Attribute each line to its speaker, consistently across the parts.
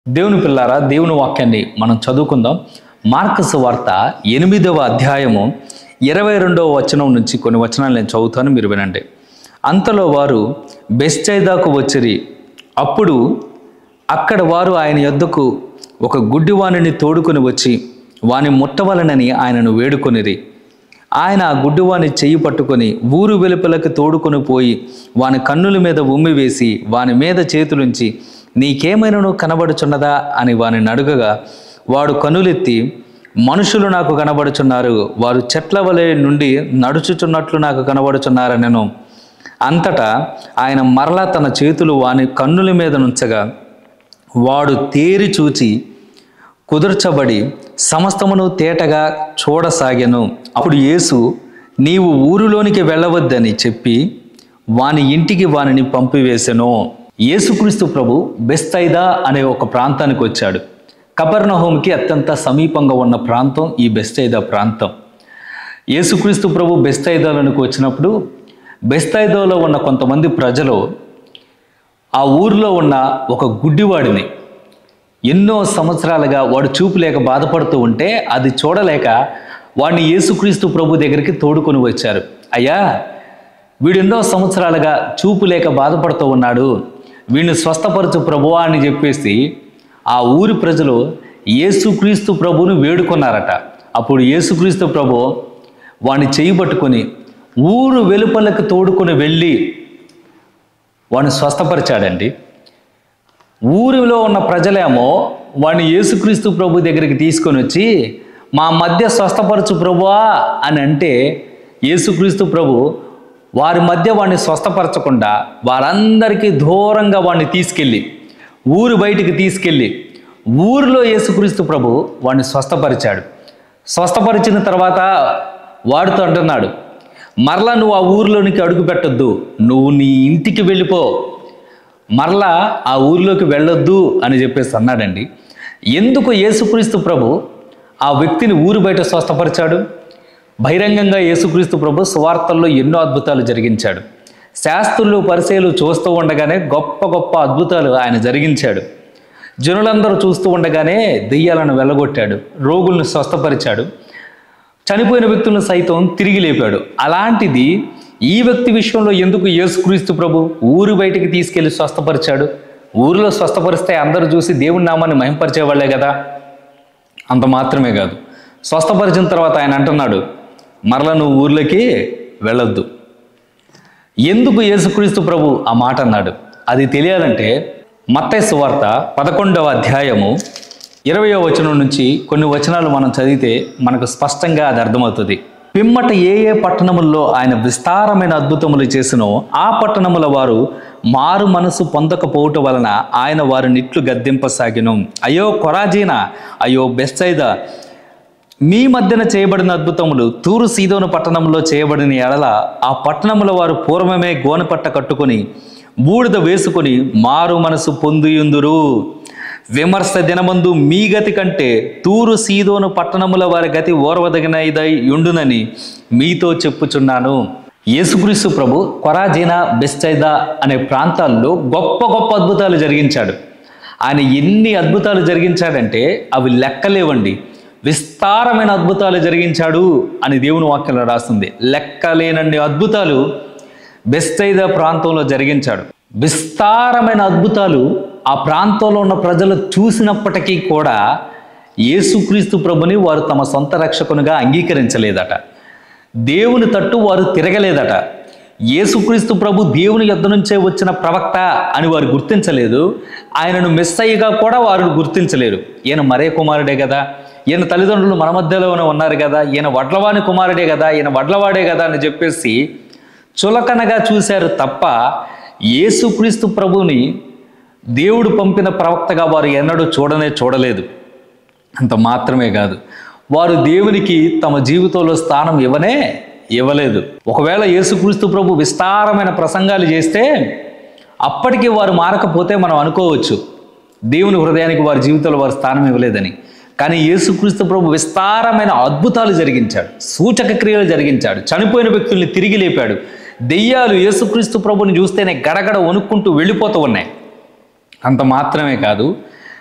Speaker 1: దేవుని పిల్లారా, దేవుని వాక్యాన్ని మనం చదువుకుందాం. మార్కు సువార్త 8వ అధ్యాయము 22వ వచనం నుంచి కొన్ని వచనాలు నేను చదువుతాను, మీరు వినండి. అంతలో వారు బెత్సయిదాకు వచ్చిరి. అప్పుడు అక్కడ వారు ఆయన యొద్దకు ఒక గుడ్డివానిని తోడుకొని వచ్చి వాని ముట్టవలనని ఆయనను వేడుకొనిరి. ఆయన ఆ గుడ్డివాని చెయ్యి పట్టుకొని ఊరు వెలుపలకు తోడుకొని పోయి వాని కన్నుల మీద ఉమ్మి వేసి వాని మీద చేతులుంచి, నీకేమైనాను కనబడుచున్నదా అని వానిని అడుగగా, వాడు కన్నులెత్తి, మనుషులు నాకు కనబడుచున్నారు, వారు చెట్ల వలె నుండి నడుచుచున్నట్లు నాకు కనబడుచున్నారనెను. అంతటా ఆయన మరలా తన చేతులు వాని కన్నుల మీద నుంచగా వాడు తేరి చూచి కుదుర్చబడి సమస్తమును తేటగా చూడసాగెను. అప్పుడు యేసు, నీవు ఊరిలోనికి వెళ్ళవద్దని చెప్పి వాని ఇంటికి వానిని పంపివేసెను. యేసుక్రీస్తు ప్రభు బెత్సయిదా అనే ఒక ప్రాంతానికి వచ్చాడు. కపెర్నహూముకి అత్యంత సమీపంగా ఉన్న ప్రాంతం ఈ బెత్సయిదా ప్రాంతం. యేసుక్రీస్తు ప్రభు బెత్సయిదాలోనికి వచ్చినప్పుడు బెత్సయిదాలో ఉన్న కొంతమంది ప్రజలు ఆ ఊరిలో ఉన్న ఒక గుడ్డివాడిని ఎన్నో సంవత్సరాలుగా వాడు చూపు లేక బాధపడుతూ ఉంటే అది చూడలేక వాడిని యేసుక్రీస్తు ప్రభు దగ్గరికి తోడుకొని వచ్చారు. అయ్యా, వీడు ఎన్నో సంవత్సరాలుగా చూపు లేక బాధపడుతూ ఉన్నాడు, వీడిని స్వస్థపరచు ప్రభువా అని చెప్పేసి ఆ ఊరి ప్రజలు యేసుక్రీస్తు ప్రభువును వేడుకున్నారట. అప్పుడు యేసుక్రీస్తు ప్రభు వాడిని చేయి పట్టుకొని ఊరు వెలుపలకు తోడుకొని వెళ్ళి వాడిని స్వస్థపరిచాడండి. ఊరిలో ఉన్న ప్రజలేమో వాడిని యేసుక్రీస్తు ప్రభు దగ్గరికి తీసుకొని వచ్చి, మా మధ్య స్వస్థపరచు ప్రభువా అని అంటే, యేసుక్రీస్తు ప్రభు వారి మధ్య వాడిని స్వస్థపరచకుండా వారందరికీ దూరంగా వాడిని తీసుకెళ్ళి ఊరు బయటికి తీసుకెళ్ళి ఊరిలో యేసుక్రీస్తు ప్రభు వాడిని స్వస్థపరిచాడు. స్వస్థపరిచిన తర్వాత వాడితో అంటున్నాడు, మరలా నువ్వు ఆ ఊరిలోనికి అడుగు పెట్టొద్దు, నువ్వు నీ ఇంటికి వెళ్ళిపో, మరలా ఆ ఊరిలోకి వెళ్ళొద్దు అని చెప్పేసి అన్నాడండి. ఎందుకు యేసుక్రీస్తు ప్రభు ఆ వ్యక్తిని ఊరు బయట స్వస్థపరిచాడు? బహిరంగంగా యేసుక్రీస్తు ప్రభు సువార్తల్లో ఎన్నో అద్భుతాలు జరిగించాడు. శాస్త్రులు పరిసయ్యులు చూస్తూ ఉండగానే గొప్ప గొప్ప అద్భుతాలు ఆయన జరిగించాడు. జనులందరూ చూస్తూ ఉండగానే దెయ్యాలను వెళ్ళగొట్టాడు, రోగులను స్వస్థపరిచాడు, చనిపోయిన వ్యక్తులను సైతం తిరిగి లేపాడు. అలాంటిది ఈ వ్యక్తి విషయంలో ఎందుకు యేసుక్రీస్తు ప్రభు ఊరు బయటికి తీసుకెళ్లి స్వస్థపరిచాడు? ఊరిలో స్వస్థపరిస్తే అందరూ చూసి దేవుని నామాన్ని మహింపరిచేవాళ్లే కదా. అంత మాత్రమే కాదు, స్వస్థపరిచిన తర్వాత ఆయన అంటున్నాడు, మరలా నువ్వు ఊర్లోకి వెళ్ళొద్దు. ఎందుకు యేసుక్రీస్తు ప్రభు ఆ మాట అన్నాడు? అది తెలియాలంటే మత్తయి సువార్త 11వ అధ్యాయము 20వ వచనం నుంచి కొన్ని వచనాలు మనం చదివితే మనకు స్పష్టంగా అది అర్థమవుతుంది. పిమ్మట ఏ ఏ పట్టణముల్లో ఆయన విస్తారమైన అద్భుతములు చేసినో ఆ పట్టణముల వారు మారు మనసు పొందకపోవటం వలన ఆయన వారిని ఇట్లు గద్దింపసాగిను. అయ్యో కొరాజీనా, అయ్యో బెత్సయిదా, మీ మధ్యన చేయబడిన అద్భుతములు తూరు సీదోను పట్టణంలో చేయబడిన ఎడల ఆ పట్టణముల వారు పూర్వమే గోనెపట్ట కట్టుకొని బూడిద వేసుకొని మారు మనసు పొందియుందురు. విమర్శ దినమందు మీ గతి కంటే తూరు సీదోను పట్టణముల వారి గతి ఓర్వదగినదై యుండునని మీతో చెప్పుచున్నాను. యేసుక్రీస్తు ప్రభు కొరాజీనా, బెత్సయిదా అనే ప్రాంతాల్లో గొప్ప గొప్ప అద్భుతాలు జరిగించాడు. ఆయన ఎన్ని అద్భుతాలు జరిగించాడంటే అవి లెక్కలేవండి. విస్తారమైన అద్భుతాలు జరిగించాడు అని దేవుని వాక్యంలో రాస్తుంది. లెక్కలేనన్ని అద్భుతాలు బెత్సయిదా ప్రాంతంలో జరిగించాడు. విస్తారమైన అద్భుతాలు ఆ ప్రాంతంలో ఉన్న ప్రజలు చూసినప్పటికీ కూడా యేసుక్రీస్తు ప్రభుని వారు తమ సొంత రక్షకునిగా అంగీకరించలేదట. దేవుని తట్టు వారు తిరగలేదట. యేసుక్రీస్తు ప్రభు దేవుని యొద్ద నుంచే వచ్చిన ప్రవక్త అని వారు గుర్తించలేదు. ఆయనను మెస్సయ్యగా కూడా వారు గుర్తించలేరు. ఈయన మరే కుమారుడే కదా, ఈయన తల్లిదండ్రులు మన మధ్యలోనే ఉన్నారు కదా, ఈయన వడ్లవాని కుమారుడే కదా, ఈయన వడ్లవాడే కదా అని చెప్పేసి చులకనగా చూశారు తప్ప యేసుక్రీస్తు ప్రభుని దేవుడు పంపిన ప్రవక్తగా వారు ఎన్నడూ చూడలేదు. అంత మాత్రమే కాదు, వారు దేవునికి తమ జీవితంలో స్థానం ఇవ్వలేదు. ఒకవేళ యేసుక్రీస్తు ప్రభు విస్తారమైన ప్రసంగాలు చేస్తే అప్పటికి వారు మారకపోతే మనం అనుకోవచ్చు దేవుని హృదయానికి వారి జీవితంలో వారి స్థానం ఇవ్వలేదని. కానీ యేసుక్రీస్తు ప్రభు విస్తారమైన అద్భుతాలు జరిగించాడు, సూచక క్రియలు జరిగించాడు, చనిపోయిన వ్యక్తుల్ని తిరిగి లేపాడు. దెయ్యాలు యేసుక్రీస్తు ప్రభుని చూస్తేనే గడగడ వణుక్కుంటూ వెళ్ళిపోతూ ఉన్నాయి. అంత మాత్రమే కాదు,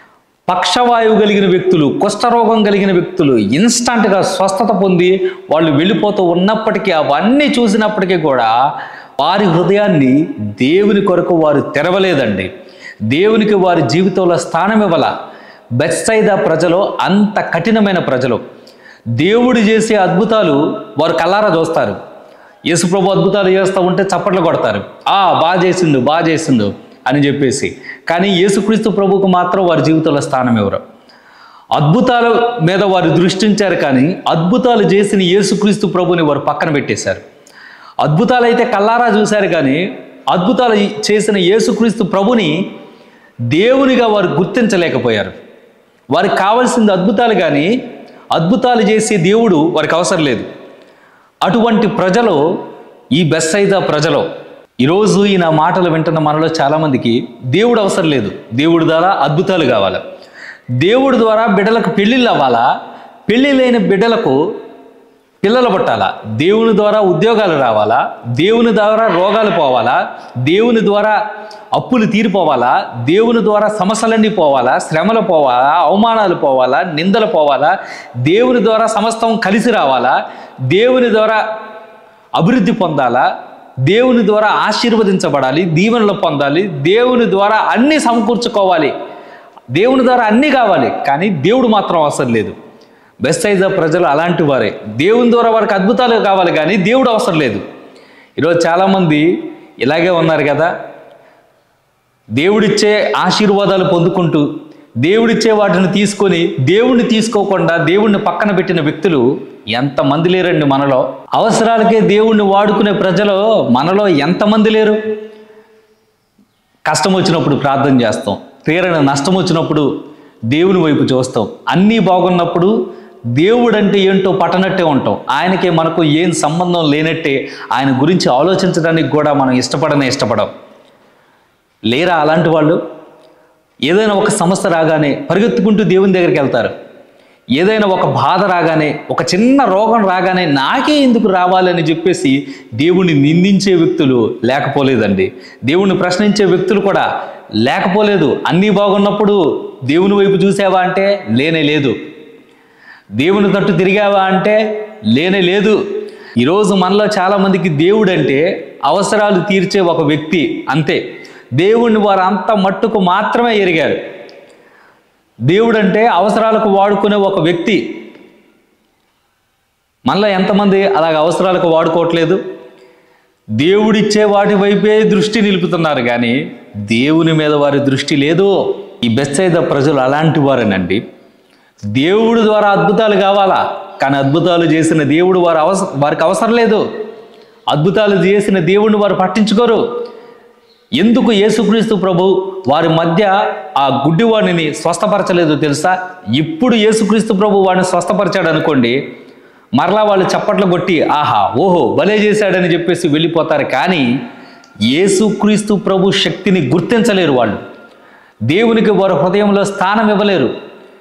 Speaker 1: పక్షవాయువు కలిగిన వ్యక్తులు, కుష్ఠరోగం కలిగిన వ్యక్తులు ఇన్స్టంట్గా స్వస్థత పొంది వాళ్ళు వెళ్ళిపోతూ ఉన్నప్పటికీ, అవన్నీ చూసినప్పటికీ కూడా వారి హృదయాన్ని దేవుని కొరకు వారు తెరవలేదండి. దేవునికి వారి జీవితంలో స్థానం ఇవ్వాల. బెత్సైదా ప్రజలు అంత కఠినమైన ప్రజలు. దేవుడు చేసే అద్భుతాలు వారు కల్లారా చూస్తారు. యేసుప్రభు అద్భుతాలు చేస్తూ ఉంటే చప్పట్లు కొడతారు, బాగా చేసిండు అని చెప్పేసి. కానీ యేసుక్రీస్తు ప్రభువుకు మాత్రం వారి జీవితంలో స్థానం ఎవరు? అద్భుతాల మీద వారు దృష్టించారు, కానీ అద్భుతాలు చేసిన యేసుక్రీస్తు ప్రభుని వారు పక్కన పెట్టేశారు. అద్భుతాలు అయితే కల్లారా చూశారు, కానీ అద్భుతాలు చేసిన యేసుక్రీస్తు ప్రభుని దేవునిగా వారు గుర్తించలేకపోయారు. వారికి కావాల్సింది అద్భుతాలు, కానీ అద్భుతాలు చేసే దేవుడు వారికి అవసరం లేదు. అటువంటి ప్రజలు ఈ బెత్సైదా ప్రజలు. ఈరోజు ఈ నా మాటలు వింటున్న మనలో చాలామందికి దేవుడు అవసరం లేదు. దేవుడి ద్వారా అద్భుతాలు కావాలి. దేవుడి ద్వారా బిడ్డలకు పెళ్ళిళ్ళు అవ్వాలా, పెళ్ళి లేని బిడ్డలకు పిల్లలు పుట్టాలా, దేవుని ద్వారా ఉద్యోగాలు రావాలా, దేవుని ద్వారా రోగాలు పోవాలా, దేవుని ద్వారా అప్పులు తీరిపోవాలా, దేవుని ద్వారా సమస్యలన్నీ పోవాలా, శ్రమలు పోవాలా, అవమానాలు పోవాలా, నిందలు పోవాలా, దేవుని ద్వారా సమస్తం కలిసి రావాలా, దేవుని ద్వారా అభివృద్ధి పొందాలా, దేవుని ద్వారా ఆశీర్వదించబడాలి, దీవెనలు పొందాలి, దేవుని ద్వారా అన్నీ సమకూర్చుకోవాలి, దేవుని ద్వారా అన్నీ కావాలి, కానీ దేవుడు మాత్రం అవసరం లేదు. బెత్సైదా ప్రజలు అలాంటి వారే. దేవుని ద్వారా వారికి అద్భుతాలు కావాలి, కానీ దేవుడు అవసరం లేదు. ఈరోజు చాలామంది ఇలాగే ఉన్నారు కదా. దేవుడిచ్చే ఆశీర్వాదాలు పొందుకుంటూ, దేవుడిచ్చే వాటిని తీసుకొని దేవుణ్ణి తీసుకోకుండా దేవుణ్ణి పక్కన పెట్టిన వ్యక్తులు ఎంతమంది లేరండి మనలో. అవసరాలకే దేవుణ్ణి వాడుకునే ప్రజలు మనలో ఎంతమంది లేరు. కష్టం వచ్చినప్పుడు ప్రార్థన చేస్తాం, తీరని నష్టం వచ్చినప్పుడు దేవుని వైపు చూస్తాం, అన్నీ బాగున్నప్పుడు దేవుడు అంటే ఏంటో పట్టనట్టే ఉంటాం. ఆయనకే మనకు ఏం సంబంధం లేనట్టే ఆయన గురించి ఆలోచించడానికి కూడా మనం ఇష్టపడం. లేరా అలాంటి వాళ్ళు? ఏదైనా ఒక సమస్య రాగానే పరిగెత్తుకుంటూ దేవుని దగ్గరికి వెళ్తారు. ఏదైనా ఒక బాధ రాగానే, ఒక చిన్న రోగం రాగానే నాకే ఎందుకు రావాలని చెప్పేసి దేవుణ్ణి నిందించే వ్యక్తులు లేకపోలేదండి. దేవుణ్ణి ప్రశ్నించే వ్యక్తులు కూడా లేకపోలేదు. అన్నీ బాగున్నప్పుడు దేవుని వైపు చూసావా అంటే లేనే లేదు. దేవుని తట్టు తిరిగావా అంటే లేనే లేదు. ఈరోజు మనలో చాలామందికి దేవుడు అంటే అవసరాలు తీర్చే ఒక వ్యక్తి అంతే. దేవుణ్ణి వారు అంత మట్టుకు మాత్రమే ఎరిగారు. దేవుడు అంటే అవసరాలకు వాడుకునే ఒక వ్యక్తి. మనలో ఎంతమంది అలాగ అవసరాలకు వాడుకోవట్లేదు? దేవుడిచ్చే వాటి వైపే దృష్టి నిలుపుతున్నారు, కానీ దేవుని మీద వారి దృష్టి లేదు. ఈ బెత్సైదా ప్రజలు అలాంటి వారేనండి. దేవుడి ద్వారా అద్భుతాలు కావాలా, కానీ అద్భుతాలు చేసిన దేవుడు వారికి అవసరం లేదు. అద్భుతాలు చేసిన దేవుడిని వారు పట్టించుకోరు. ఎందుకు యేసుక్రీస్తు ప్రభు వారి మధ్య ఆ గుడ్డివాడిని స్వస్థపరచలేదు తెలుసా? ఇప్పుడు యేసుక్రీస్తు ప్రభు వాడిని స్వస్థపరిచాడు అనుకోండి, మరలా వాళ్ళు చప్పట్లు కొట్టి ఆహా ఓహో భలే చేశాడని చెప్పేసి వెళ్ళిపోతారు. కానీ యేసుక్రీస్తు ప్రభు శక్తిని గుర్తించలేరు వాళ్ళు. దేవునికి వారి హృదయంలో స్థానం ఇవ్వలేరు.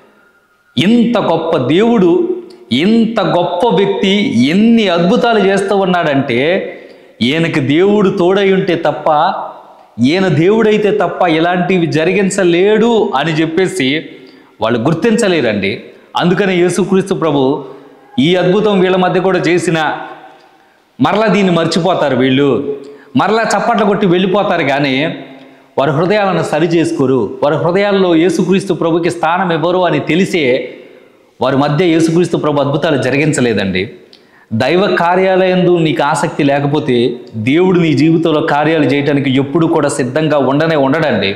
Speaker 1: ఇంత గొప్ప దేవుడు, ఇంత గొప్ప వ్యక్తి ఎన్ని అద్భుతాలు చేస్తూ ఉన్నాడంటే, ఈయనకి దేవుడు తోడై ఉంటే తప్ప, ఈయన దేవుడైతే తప్ప ఇలాంటివి జరిగించలేడు అని చెప్పేసి వాళ్ళు గుర్తించలేరండి. అందుకని యేసుక్రీస్తు ప్రభు ఈ అద్భుతం వీళ్ళ మధ్య కూడా చేసిన మరలా దీన్ని మర్చిపోతారు. వీళ్ళు మరలా చప్పట్లు కొట్టి వెళ్ళిపోతారు, కానీ వారి హృదయాలను సరి చేసుకోరు. వారి హృదయాల్లో యేసుక్రీస్తు ప్రభుకి స్థానం ఇవ్వరు అని తెలిసే వారి మధ్య యేసుక్రీస్తు ప్రభు అద్భుతాలు జరిగించలేదండి. దైవ కార్యాలయందు నీకు ఆసక్తి లేకపోతే దేవుడు నీ జీవితంలో కార్యాలు చేయడానికి ఎప్పుడు కూడా సిద్ధంగా ఉండడండి.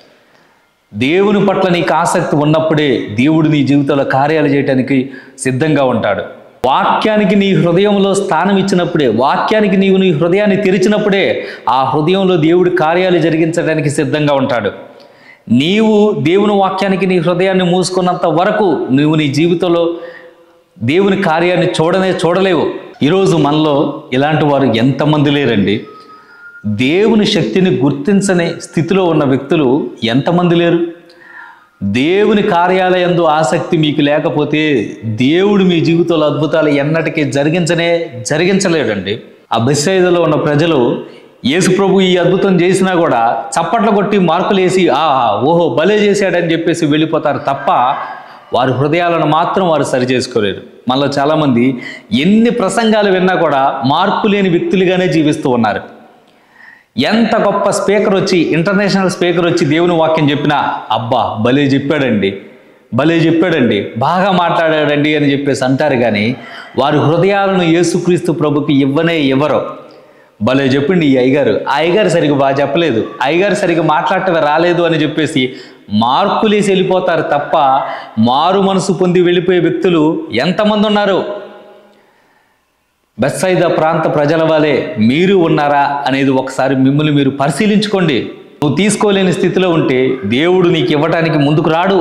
Speaker 1: దేవుని పట్ల నీకు ఆసక్తి ఉన్నప్పుడే దేవుడు నీ జీవితంలో కార్యాలు చేయడానికి సిద్ధంగా ఉంటాడు. వాక్యానికి నీ హృదయంలో స్థానం ఇచ్చినప్పుడే, వాక్యానికి నీవు నీ హృదయాన్ని తెరిచినప్పుడే ఆ హృదయంలో దేవుడి కార్యాలు జరిగించడానికి సిద్ధంగా ఉంటాడు. నీవు దేవుని వాక్యానికి నీ హృదయాన్ని మూసుకున్నంత వరకు నువ్వు నీ జీవితంలో దేవుని కార్యాన్ని చూడలేవు. ఈరోజు మనలో ఇలాంటి వారు ఎంతమంది లేరండి. దేవుని శక్తిని గుర్తించని స్థితిలో ఉన్న వ్యక్తులు ఎంతమంది లేరు. దేవుని కార్యాలయందు ఆసక్తి మీకు లేకపోతే దేవుడు మీ జీవితంలో అద్భుతాలు ఎన్నటికీ జరిగించలేడండి. ఆ బెత్సైదాలో ఉన్న ప్రజలు యేసు ప్రభు ఈ అద్భుతం చేసినా కూడా చప్పట్లు కొట్టి మార్కులు వేసి ఓహో భలే చేశాడని చెప్పేసి వెళ్ళిపోతారు తప్ప వారి హృదయాలను మాత్రం వారు సరి చేసుకోలేరు. మనలో చాలామంది ఎన్ని ప్రసంగాలు విన్నా కూడా మార్పు లేని వ్యక్తులుగానే జీవిస్తూ ఉన్నారు. ఎంత గొప్ప స్పీకర్ వచ్చి, ఇంటర్నేషనల్ స్పీకర్ వచ్చి దేవుని వాక్యం చెప్పినా అబ్బా భలే చెప్పాడండి, బాగా మాట్లాడాడండి అని చెప్పేసి అంటారు. కానీ వారి హృదయాలను యేసుక్రీస్తు ప్రభుకి ఇవ్వరు. భలే చెప్పిండి ఈ అయ్యగారు సరిగ్గా బాగా చెప్పలేదు, అయ్యగారు సరిగ్గా మాట్లాడటమే రాలేదు అని చెప్పేసి మార్కులేసి వెళ్ళిపోతారు తప్ప మారు మనసు పొంది వెళ్ళిపోయే వ్యక్తులు ఎంతమంది ఉన్నారు? బెత్సైదా ప్రాంత ప్రజల వలె మీరు ఉన్నారా అనేది ఒకసారి మిమ్మల్ని మీరు పరిశీలించుకోండి. నువ్వు తీసుకోలేని స్థితిలో ఉంటే దేవుడు నీకు ఇవ్వటానికి ముందుకు రాడు.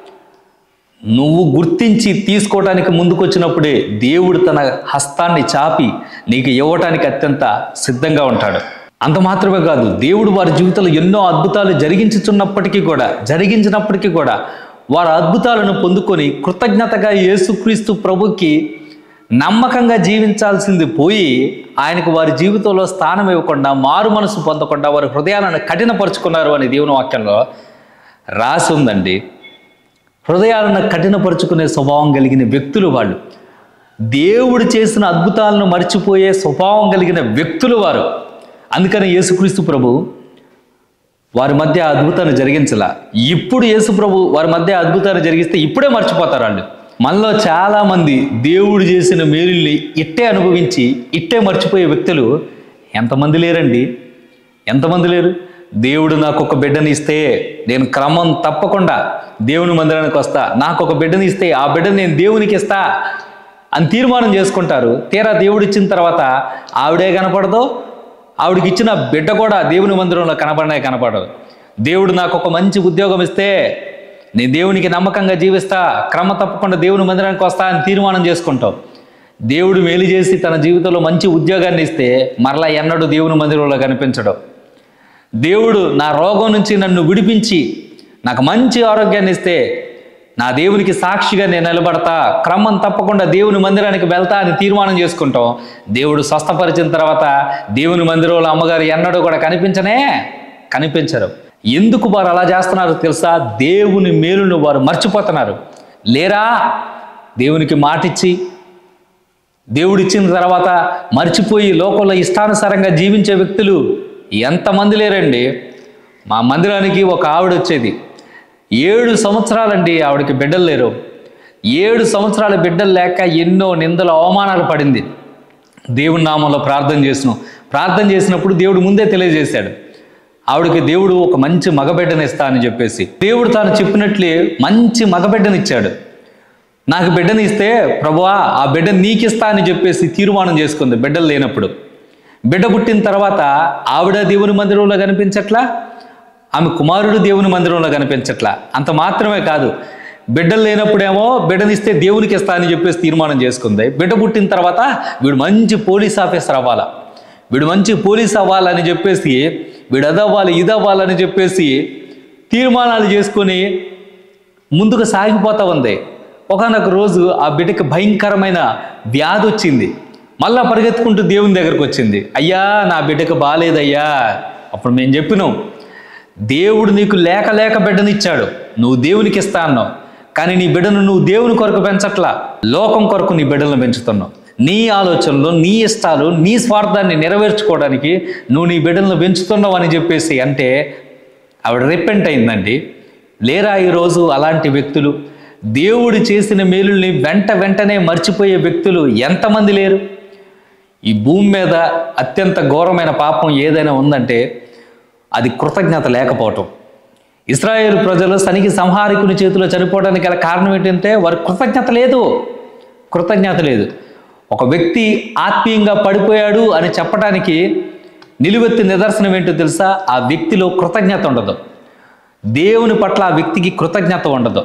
Speaker 1: నువ్వు గుర్తించి తీసుకోవటానికి ముందుకు వచ్చినప్పుడే దేవుడు తన హస్తాన్ని చాపి నీకు ఇవ్వటానికి అత్యంత సిద్ధంగా ఉంటాడు. అంత మాత్రమే కాదు, దేవుడు వారి జీవితంలో ఎన్నో అద్భుతాలు జరిగించినప్పటికీ కూడా వారి అద్భుతాలను పొందుకొని కృతజ్ఞతగా యేసుక్రీస్తు ప్రభుకి నమ్మకంగా జీవించాల్సింది పోయి ఆయనకు వారి జీవితంలో స్థానం ఇవ్వకుండా, మారు మనసు పొందకుండా వారి హృదయాలను కఠినపరుచుకున్నారు అని దేవుని వాక్యంలో రాసి ఉందండి. హృదయాలను కఠినపరుచుకునే స్వభావం కలిగిన వ్యక్తులు వాళ్ళు. దేవుడు చేసిన అద్భుతాలను మర్చిపోయే స్వభావం కలిగిన వ్యక్తులు వారు. అందుకని యేసుక్రీస్తు ప్రభు వారి మధ్య అద్భుతాన్ని జరిగించలా. ఇప్పుడు యేసు ప్రభు వారి మధ్య అద్భుతాన్ని జరిగిస్తే ఇప్పుడే మర్చిపోతారు వాళ్ళు. మనలో చాలామంది దేవుడు చేసిన మేలుల్ని ఇట్టే అనుభవించి ఇట్టే మర్చిపోయే వ్యక్తులు ఎంతమంది లేరు? దేవుడు నాకు ఒక బిడ్డని ఇస్తే నేను క్రమం తప్పకుండా దేవుని మందిరానికి వస్తా, నాకు ఒక బిడ్డని ఇస్తే ఆ బిడ్డని నేను దేవునికి ఇస్తా అని తీర్మానం చేసుకుంటారు. తీరా దేవుడు ఇచ్చిన తర్వాత ఆవిడే కనపడదో, ఆవిడకి ఇచ్చిన బిడ్డ కూడా దేవుని మందిరంలో కనపడదు. దేవుడు నాకు ఒక మంచి ఉద్యోగం ఇస్తే నేను దేవునికి నమ్మకంగా జీవిస్తా, క్రమ తప్పకుండా దేవుని మందిరానికి వస్తా అని తీర్మానం చేసుకుంటాం. దేవుడు మేలు చేసి తన జీవితంలో మంచి ఉద్యోగాన్ని ఇస్తే మరలా ఎన్నడూ దేవుని మందిరంలో కనిపించడం. దేవుడు నా రోగం నుంచి నన్ను విడిపించి నాకు మంచి ఆరోగ్యాన్ని ఇస్తే నా దేవునికి సాక్షిగా నేను నిలబడతా, క్రమం తప్పకుండా దేవుని మందిరానికి వెళ్తా అని తీర్మానం చేసుకుంటాం. దేవుడు స్వస్థపరిచిన తర్వాత దేవుని మందిరంలో అమ్మగారు ఎన్నడూ కూడా కనిపించరు. ఎందుకు వారు అలా చేస్తున్నారు తెలుసా? దేవుని మేలును వారు మర్చిపోతున్నారు. లేరా? దేవునికి మాటిచ్చి దేవుడు ఇచ్చిన తర్వాత మర్చిపోయి లోకంలో ఇష్టానుసారంగా జీవించే వ్యక్తులు ఎంతమంది లేరండి? మా మందిరానికి ఒక ఆవిడ వచ్చేది, 7 సంవత్సరాలండి ఆవిడకి బిడ్డలు లేరు. 7 సంవత్సరాల బిడ్డలు లేక ఎన్నో నిందలు అవమానాలు పడింది. దేవుని నామంలో ప్రార్థన చేసినప్పుడు దేవుడు ముందే తెలియజేశాడు, ఆవిడకి దేవుడు ఒక మంచి మగబిడ్డని ఇస్తా అని చెప్పేసి. దేవుడు తాను చెప్పినట్లే మంచి మగబిడ్డనిచ్చాడు. నాకు బిడ్డని ఇస్తే ప్రభువా ఆ బిడ్డని నీకిస్తా అని చెప్పేసి తీర్మానం చేసుకుంది. బిడ్డలు లేనప్పుడు బిడ్డ పుట్టిన తర్వాత ఆవిడ దేవుని మందిరంలో కనిపించట్లా, ఆమె కుమారుడు దేవుని మందిరంలో కనిపించట్లా. అంత మాత్రమే కాదు, బిడ్డలు లేనప్పుడేమో బిడ్డనిస్తే దేవునికి ఇస్తా అని చెప్పేసి తీర్మానం చేసుకుంది. బిడ్డ పుట్టిన తర్వాత వీడు మంచి పోలీస్ ఆఫీసర్ అవ్వాలా, వీడు మంచి పోలీస్ అవ్వాలని చెప్పేసి, వీడు అదవ్వాలి ఇదవ్వాలని చెప్పేసి తీర్మానాలు చేసుకొని ముందుకు సాగిపోతూ ఉంది. ఒకనొక రోజు ఆ బిడ్డకి భయంకరమైన వ్యాధి వచ్చింది. మళ్ళా పరిగెత్తుకుంటూ దేవుని దగ్గరకు వచ్చింది. అయ్యా నా బిడ్డకు బాగాలేదయ్యా. అప్పుడు మేము చెప్పినాం, దేవుడు నీకు లేక బిడ్డనిచ్చాడు, నువ్వు దేవునికి ఇస్తా అన్నావు, కానీ నీ బిడ్డను నువ్వు దేవుని కొరకు పెంచట్లా, లోకం కొరకు నీ బిడ్డలను పెంచుతున్నావు. నీ ఆలోచనలు, నీ ఇష్టాలు, నీ స్వార్థాన్ని నెరవేర్చుకోవడానికి నువ్వు నీ బిడ్డలను పెంచుతున్నావు అని చెప్పేసి అంటే ఆవిడ రిపెంట్ అయిందండి. లేరా ఈరోజు అలాంటి వ్యక్తులు? దేవుడు చేసిన మేలుల్ని వెంటనే మర్చిపోయే వ్యక్తులు ఎంతమంది లేరు? ఈ భూమి మీద అత్యంత ఘోరమైన పాపం ఏదైనా ఉందంటే అది కృతజ్ఞత లేకపోవటం. ఇశ్రాయేలు ప్రజలు సనికి సంహారకుని చేతిలో చనిపోవడానికి గల కారణం ఏంటంటే వారి కృతజ్ఞత లేదు. ఒక వ్యక్తి ఆత్మీయంగా పడిపోయాడు అని చెప్పడానికి నిలువెత్తి నిదర్శనం ఏంటో తెలుసా? ఆ వ్యక్తిలో కృతజ్ఞత ఉండదు. దేవుని పట్ల ఆ వ్యక్తికి కృతజ్ఞత ఉండదు.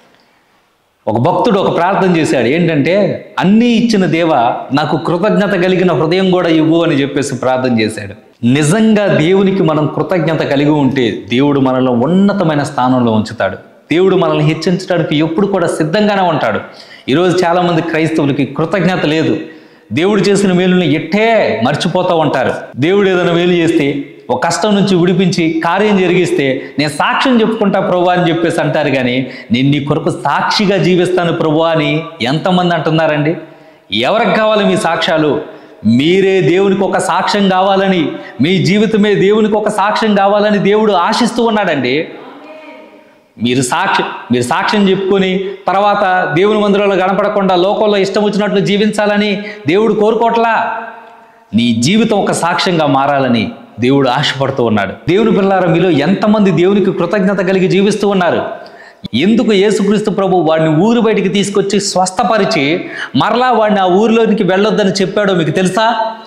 Speaker 1: ఒక భక్తుడు ఒక ప్రార్థన చేశాడు, ఏంటంటే అన్నీ ఇచ్చిన దేవా నాకు కృతజ్ఞత కలిగిన హృదయం కూడా ఇవ్వు అని చెప్పేసి ప్రార్థన చేశాడు. నిజంగా దేవునికి మనం కృతజ్ఞత కలిగి ఉంటే దేవుడు మనలో ఉన్నతమైన స్థానంలో ఉంచుతాడు. దేవుడు మనల్ని హెచ్చించడానికి ఎప్పుడు కూడా సిద్ధంగానే ఉంటాడు. ఈరోజు చాలామంది క్రైస్తవులకి కృతజ్ఞత లేదు. దేవుడు చేసిన మేలుని ఎట్టే మర్చిపోతూ ఉంటారు. దేవుడు ఏదైనా మేలు చేస్తే, ఒక కష్టం నుంచి విడిపించి కార్యం జరిగిస్తే నేను సాక్ష్యం చెప్పుకుంటా ప్రభువా అని చెప్పేసి అంటారు. కానీ నేను నీ కొరకు సాక్షిగా జీవిస్తాను ప్రభువా అని ఎంతమంది అంటున్నారండి? ఎవరికి కావాలి మీ సాక్ష్యాలు? మీరే దేవునికి ఒక సాక్ష్యం కావాలని, మీ జీవితమే దేవునికి ఒక సాక్ష్యం కావాలని దేవుడు ఆశిస్తూ ఉన్నాడండి. మీరు సాక్ష్యం చెప్పుకొని తర్వాత దేవుని మందిరంలో కనపడకుండా లోకంలో ఇష్టం వచ్చినట్లు జీవించాలని దేవుడు కోరుకోవట్లా. నీ జీవితం ఒక సాక్ష్యంగా మారాలని దేవుడు ఆశపడుతూ ఉన్నాడు. దేవుని పిల్లారా, మీలో ఎంతమంది దేవునికి కృతజ్ఞత కలిగి జీవిస్తూ ఉన్నారు? ఎందుకు యేసుక్రీస్తు ప్రభు వాడిని ఊరు బయటికి తీసుకొచ్చి స్వస్థపరిచి మరలా వాడిని ఆ ఊరిలోనికి వెళ్ళొద్దని చెప్పాడో మీకు తెలుసా?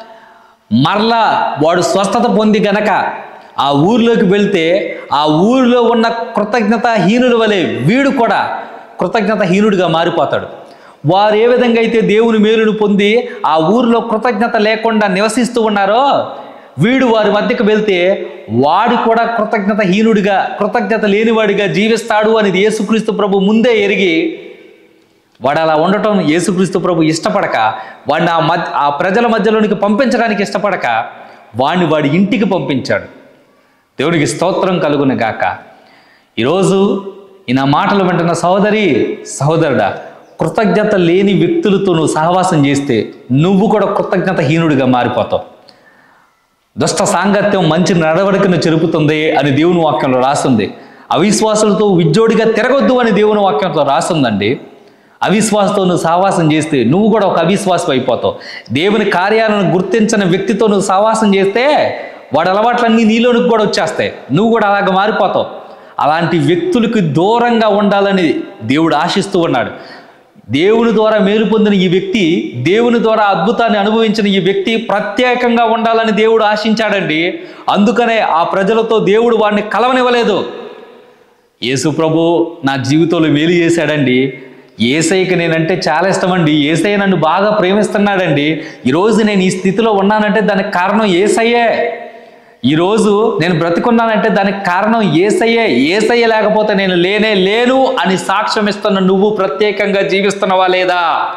Speaker 1: మరలా వాడు స్వస్థత పొంది గనక ఆ ఊరిలోకి వెళ్తే ఆ ఊరిలో ఉన్న కృతజ్ఞతాహీనుల వలె వీడు కూడా కృతజ్ఞతాహీనుడిగా మారిపోతాడు. వారు ఏ విధంగా అయితే దేవుని మేలును పొంది ఆ ఊరిలో కృతజ్ఞత లేకుండా నివసిస్తూ ఉన్నారో, వీడు వారి మధ్యకు వెళ్తే వాడు కూడా కృతజ్ఞతాహీనుడిగా, కృతజ్ఞత లేనివాడిగా జీవిస్తాడు అనేది యేసుక్రీస్తు ప్రభు ముందే ఎరిగి, వాడు అలా ఉండటం యేసుక్రీస్తు ప్రభు ఇష్టపడక, వాడిని ఆ ప్రజల మధ్యలోనికి పంపించడానికి ఇష్టపడక వాడిని వాడి ఇంటికి పంపించాడు. దేవునికి స్తోత్రం కలుగును గాక. ఈరోజు ఈ నా మాటలు వింటున్న సహోదరి సహోదరుడా, కృతజ్ఞత లేని వ్యక్తులతో నువ్వు సహవాసం చేస్తే నువ్వు కూడా కృతజ్ఞతహీనుడిగా మారిపోతావు. దుష్ట సాంగత్యం మంచి నడవడికను చెరుపుతుంది అని దేవుని వాక్యంలో రాస్తుంది. అవిశ్వాసులతో విజ్జోడిగా తిరగొద్దు అని దేవుని వాక్యంలో రాస్తుందండి. అవిశ్వాసంతో నువ్వు సహవాసం చేస్తే నువ్వు కూడా ఒక అవిశ్వాసం అయిపోతావు. దేవుని కార్యాలను గుర్తించిన వ్యక్తితో నువ్వు సహవాసం చేస్తే వాడి అలవాట్లన్నీ నీలోనికి కూడా వచ్చేస్తాయి, నువ్వు కూడా అలాగ మారిపోతావు. అలాంటి వ్యక్తులకి దూరంగా ఉండాలని దేవుడు ఆశిస్తూ ఉన్నాడు. దేవుని ద్వారా మేలు పొందిన ఈ వ్యక్తి, దేవుని ద్వారా అద్భుతాన్ని అనుభవించిన ఈ వ్యక్తి ప్రత్యేకంగా ఉండాలని దేవుడు ఆశించాడండి. అందుకనే ఆ ప్రజలతో దేవుడు వాడిని కలవనివ్వలేదు. యేసు ప్రభు నా జీవితంలో మేలు చేశాడండి. యేసయ్యకి నేనంటే చాలా ఇష్టమండి. యేసయ్య నన్ను బాగా ప్రేమిస్తున్నాడండి. ఈరోజు నేను ఈ స్థితిలో ఉన్నానంటే దానికి కారణం యేసయ్యే. ఈరోజు నేను బ్రతికున్నానంటే దానికి కారణం యేసయ్యే. యేసయ్య లేకపోతే నేను లేను అని సాక్ష్యం ఇస్తున్న నువ్వు ప్రత్యేకంగా జీవిస్తున్నావా లేదా?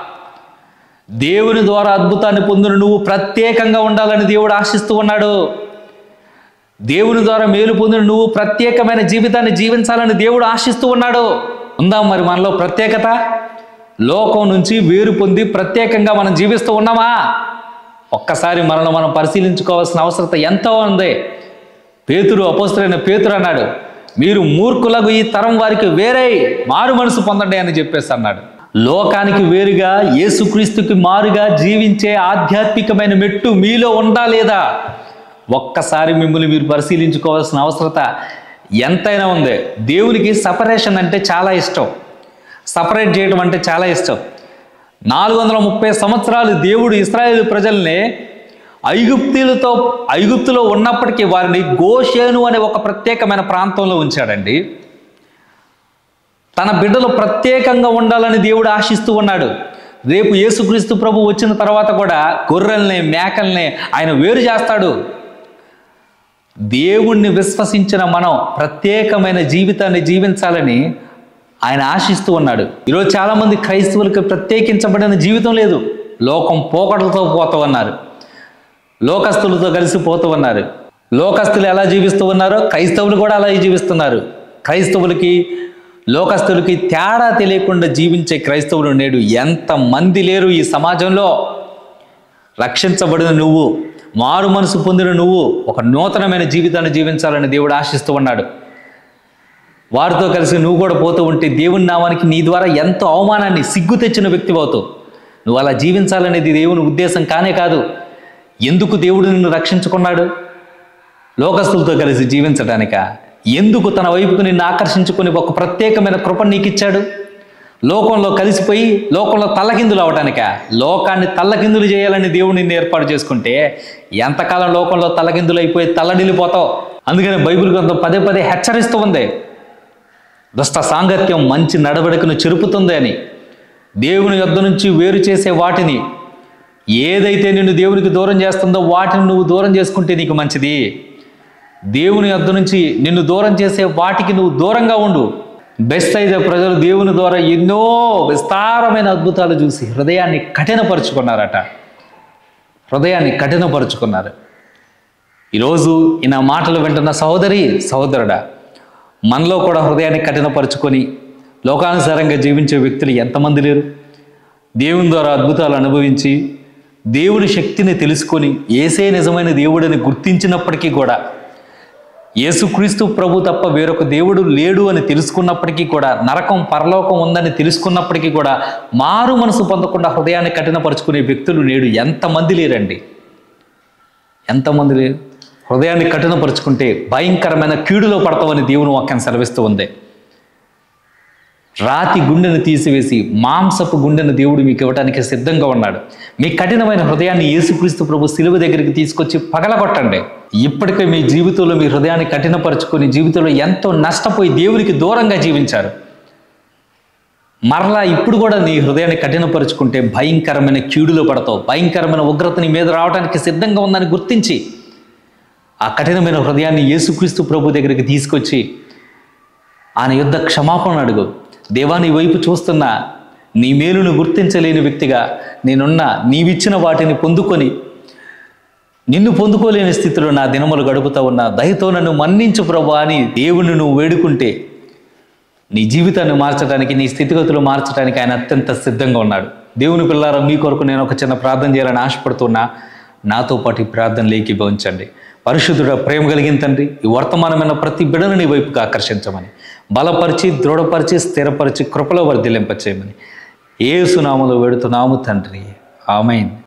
Speaker 1: దేవుని ద్వారా అద్భుతాన్ని పొందిన నువ్వు ప్రత్యేకంగా ఉండాలని దేవుడు ఆశిస్తూ ఉన్నాడు. దేవుని ద్వారా మేలు పొందిన నువ్వు ప్రత్యేకమైన జీవితాన్ని జీవించాలని దేవుడు ఆశిస్తూ ఉన్నాడు. ఉందా మరి మనలో ప్రత్యేకత? లోకం నుంచి వేరు పొంది ప్రత్యేకంగా మనం జీవిస్తూ ఉన్నామా? ఒక్కసారి మనల్ని మనం పరిశీలించుకోవాల్సిన అవసరం ఎంతో ఉంది. అపోస్తలుడైన పేతురు అన్నాడు, మీరు మూర్ఖులకు ఈ తరం వారికి వేరే మారు మనసు పొందండి అని చెప్పేసి అన్నాడు. లోకానికి వేరుగా యేసుక్రీస్తుకి మారుగా జీవించే ఆధ్యాత్మికమైన మెట్టు మీలో ఉందా లేదా? ఒక్కసారి మిమ్మల్ని మీరు పరిశీలించుకోవాల్సిన అవసరత ఎంతైనా ఉంది. దేవునికి సపరేషన్ అంటే చాలా ఇష్టం, సపరేట్ చేయడం అంటే చాలా ఇష్టం. 430 సంవత్సరాలు దేవుడు ఇశ్రాయేలు ప్రజల్ని ఐగుప్తులో ఉన్నప్పటికీ వారిని గోషేను అనే ఒక ప్రత్యేకమైన ప్రాంతంలో ఉంచాడండి. తన బిడ్డలు ప్రత్యేకంగా ఉండాలని దేవుడు ఆశిస్తూ ఉన్నాడు. రేపు యేసుక్రీస్తు ప్రభు వచ్చిన తర్వాత కూడా గొర్రెల్ని మేకల్ని ఆయన వేరు చేస్తాడు. దేవుణ్ణి విశ్వసించిన మనం ప్రత్యేకమైన జీవితాన్ని జీవించాలని ఆయన ఆశిస్తూ ఉన్నాడు. ఈరోజు చాలామంది క్రైస్తవులకు ప్రత్యేకించబడిన జీవితం లేదు. లోకం పోకడలతో పోతూ ఉన్నారు, లోకస్తులతో కలిసి పోతూ ఉన్నారు. లోకస్తులు ఎలా జీవిస్తూ ఉన్నారో క్రైస్తవులు కూడా అలాగే జీవిస్తున్నారు. క్రైస్తవులకి లోకస్తులకి తేడా తెలియకుండా జీవించే క్రైస్తవులు నేడు ఎంతమంది లేరు ఈ సమాజంలో. రక్షించబడిన నువ్వు, మారు మనసు పొందిన నువ్వు ఒక నూతనమైన జీవితాన్ని జీవించాలని దేవుడు ఆశిస్తూ ఉన్నాడు. వారితో కలిసి నువ్వు కూడా పోతూ ఉంటే దేవుని నామానికి నీ ద్వారా ఎంతో అవమానాన్ని, సిగ్గు తెచ్చిన వ్యక్తి అవుతావు. నువ్వు అలా జీవించాలనేది దేవుని ఉద్దేశం కానే కాదు. ఎందుకు దేవుడు నిన్ను రక్షించుకున్నాడు? లోకస్తులతో కలిసి జీవించడానిక? ఎందుకు తన వైపుకు నిన్ను ఆకర్షించుకొని ఒక ప్రత్యేకమైన కృపను నీకు ఇచ్చాడు? లోకంలో కలిసిపోయి లోకంలో తల్లకిందులు అవటానిక? లోకాన్ని తల్లకిందులు చేయాలని దేవుడు నిన్ను ఏర్పాటు చేసుకుంటే ఎంతకాలం లోకంలో తల్లకిందులు అయిపోయి తల్లడిల్లిపోతావు. అందుకని బైబిల్ గ్రంథం పదే పదే హెచ్చరిస్తూ ఉంది, దుష్ట సాంగత్యం మంచి నడవడికను చెరుపుతుంది అని. దేవుని యొద్ద నుంచి వేరు చేసే వాటిని, ఏదైతే నిన్ను దేవునికి దూరం చేస్తుందో వాటిని నువ్వు దూరం చేసుకుంటే నీకు మంచిది. దేవుని యొద్ద నుంచి నిన్ను దూరం చేసే వాటికి నువ్వు దూరంగా ఉండు. బెత్సైదా ప్రజలు దేవుని ద్వారా ఎన్నో విస్తారమైన అద్భుతాలు చూసి హృదయాన్ని కఠినపరుచుకున్నారట. హృదయాన్ని కఠినపరుచుకున్నారు. ఈరోజు ఈ నా మాటలు వింటున్న సహోదరి సహోదరుడా, మనలో కూడా హృదయాన్ని కఠినపరుచుకొని లోకానుసారంగా జీవించే వ్యక్తులు ఎంతమంది లేరు? దేవుని ద్వారా అద్భుతాలు అనుభవించి దేవుని శక్తిని తెలుసుకొని యేసే నిజమైన దేవుడని గుర్తించినప్పటికీ కూడా, యేసుక్రీస్తు ప్రభు తప్ప వేరొక దేవుడు లేడు అని తెలుసుకున్నప్పటికీ కూడా, నరకం పరలోకం ఉందని తెలుసుకున్నప్పటికీ కూడా మారు మనసు పొందకుండా హృదయాన్ని కఠినపరుచుకునే వ్యక్తులు నేడు ఎంతమంది లేరండి? ఎంతమంది లేరు? హృదయాన్ని కఠినపరుచుకుంటే భయంకరమైన కీడులో పడతామని దేవుని వాక్యం సెలవిస్తూ ఉంది. రాతి గుండెను తీసివేసి మాంసపు గుండెను దేవుడు మీకు ఇవ్వడానికి సిద్ధంగా ఉన్నాడు. మీ కఠినమైన హృదయాన్ని యేసుక్రీస్తు ప్రభు శిలువ దగ్గరికి తీసుకొచ్చి పగలగొట్టండి. ఇప్పటికే మీ జీవితంలో మీ హృదయాన్ని కఠినపరుచుకొని జీవితంలో ఎంతో నష్టపోయి దేవునికి దూరంగా జీవించారు. మరలా ఇప్పుడు కూడా నీ హృదయాన్ని కఠినపరుచుకుంటే భయంకరమైన కీడులో పడతావు. భయంకరమైన ఉగ్రత నీ మీద రావడానికి సిద్ధంగా ఉందని గుర్తించి ఆ కఠినమైన హృదయాన్ని యేసుక్రీస్తు ప్రభు దగ్గరికి తీసుకొచ్చి ఆయన యుద్ధ క్షమాపణ అడుగు. దేవా, నీ వైపు చూస్తున్నా, నీ మేలును గుర్తించలేని వ్యక్తిగా నేనున్నా, నీవిచ్చిన వాటిని పొందుకొని నిన్ను పొందుకోలేని స్థితిలో నా దినములు గడుపుతా ఉన్నా, దయతో నన్ను మన్నించు ప్రభు అని దేవుని నువ్వు వేడుకుంటే నీ జీవితాన్ని మార్చడానికి, నీ స్థితిగతులు మార్చడానికి ఆయన అత్యంత సిద్ధంగా ఉన్నాడు. దేవుని పిల్లారా, మీ కొరకు నేను ఒక చిన్న ప్రార్థన చేయాలని ఆశపడుతున్నా. నాతో పాటు ఈ ప్రార్థనలు ఏకీభవించండి. పరిశుద్ధుడ, ప్రేమ కలిగిన తండ్రి, ఈ వర్తమానమైన ప్రతి బిడ్డను నీ వైపుకి ఆకర్షించమని, బలపరిచి, దృఢపరిచి, స్థిరపరిచి, కృపలో వర్ధిల్లింపచేయమని యేసు నామములో వేడుతున్నాము తండ్రి. ఆమేన్.